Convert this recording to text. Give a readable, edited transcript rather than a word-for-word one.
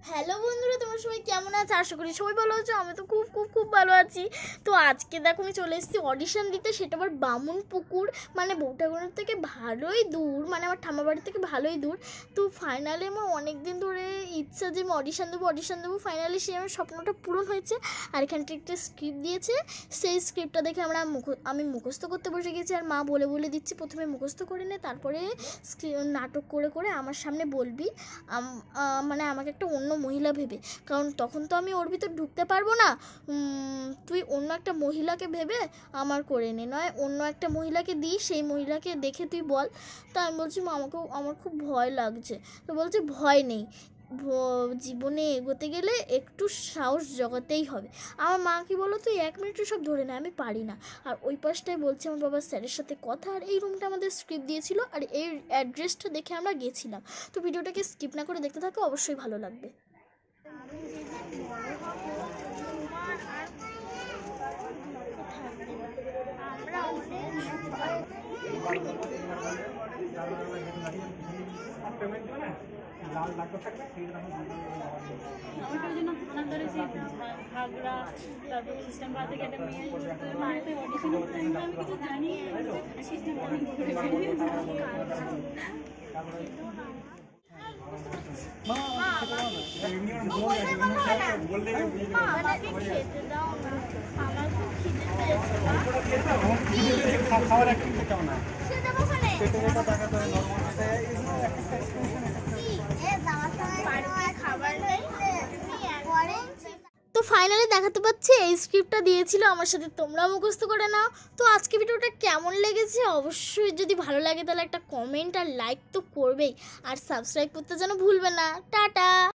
Hello বন্ধুরা, তোমরা সবাই কেমন আছো? আশা করি সবাই ভালো আছো। আমি তো খুব খুব খুব ভালো আছি। তো আজকে দেখো আমি চলে এসেছি অডিশন দিতে, সেটা আবার বামুনপুকুর, মানে বৌঠাগড়ের থেকে ভালোই দূর, মানে আমার ঠাম্মা বাড়ি থেকে ভালোই দূর। তো ফাইনালি আমার অনেক দিন ধরে ইচ্ছা যে আমি অডিশন দেবো। ফাইনালি সেই আমার স্বপ্নটা পূরণ হয়েছে। আর এখানটা একটা স্ক্রিপ্ট দিয়েছে, সেই স্ক্রিপ্টটা দেখে আমি মুখস্থ করতে বসে গেছি। আর মা বলে বলে দিচ্ছি, প্রথমে মুখস্থ করে নে, তারপরে নাটক করে করে আমার সামনে বলবি, মানে আমাকে একটা অন্য মহিলা ভেবে, কারণ তখন তো আমি ওর ভিতর ঢুকতে পারবো না। তুই অন্য একটা মহিলাকে ভেবে আমার করে নে, নয় অন্য একটা মহিলাকে দিই, সেই মহিলাকে দেখে তুই বল। তা আমি বলছি মা, আমার খুব ভয় লাগছে। তো বলছে ভয় নেই, জীবনে এগোতে গেলে একটু সাহস জগাতেই হবে। আমার মা কি বলো, তুই 1 মিনিটে সব ধরে না, আমি পারি না। আর ওই পাশটায় বলছে আমার বাবার স্যারের সাথে কথা। আর এই রুমটা আমাদের স্ক্রিপ্ট দিয়েছিল, আর এই অ্যাড্রেসটা দেখে আমরা গেছিলাম। তো ভিডিওটাকে স্কিপ না করে দেখতে থাকো, অবশ্যই ভালো লাগবে। আমাকে ওই জন্য থানার দ্বারে যে ঘাগড়া, তারপর ইস্টামবাদ থেকে একটা মেয়ে বাড়িতে অডিশন করতে, আমি কিছু জানি খাওয়ার একটা কেমন তো ফাইনালি দেখাতে পাচ্ছি এই স্ক্রিপ্টটা দিয়েছিল আমার সাথে, তোমরা মুখস্থ করে নাও। তো আজকে ভিডিওটা কেমন লেগেছে অবশ্যই যদি ভালো লাগে তাহলে একটা কমেন্ট আর লাইক তো করবেই, আর সাবস্ক্রাইব করতে যেন ভুলবে না। টাটা।